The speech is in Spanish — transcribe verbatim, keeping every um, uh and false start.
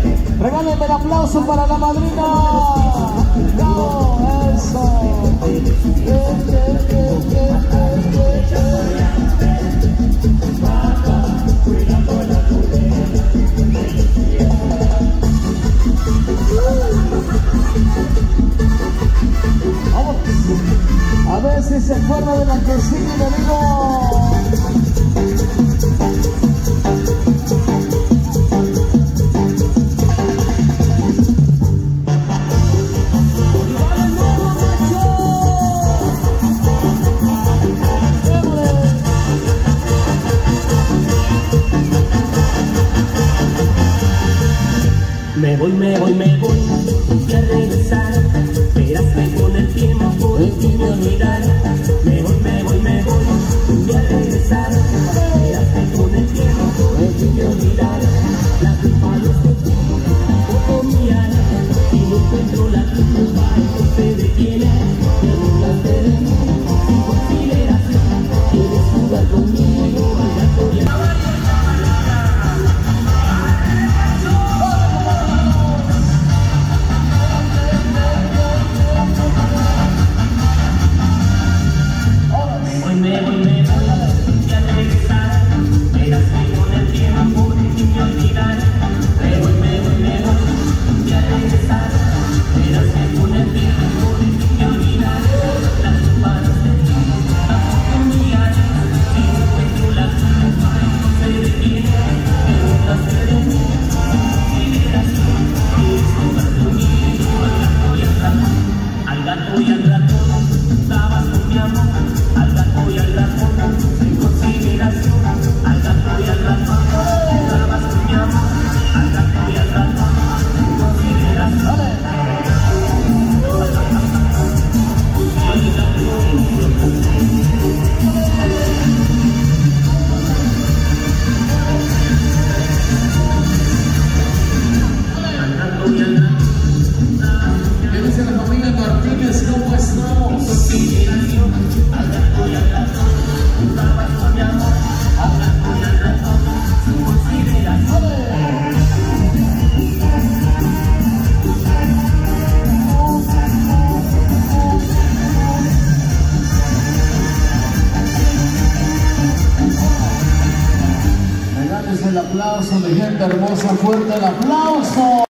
Regálenme el aplauso para la madrina. No, eso. Vamos. A ver si se acuerda de la que sigue, mi amigo. Me voy, me voy, me voy, voy a regresar. Espérate con el tiempo y sin olvidar. Me voy, me voy, me voy, voy a regresar. Espérate con el tiempo y sin olvidar. La culpa no es de ti, tampoco mía. Si no encuentro la culpa, no se detiene. Me burlas de mí, sin consideración. Quieres jugar conmigo, al gato y a... El aplauso, mi gente hermosa, fuerte el aplauso.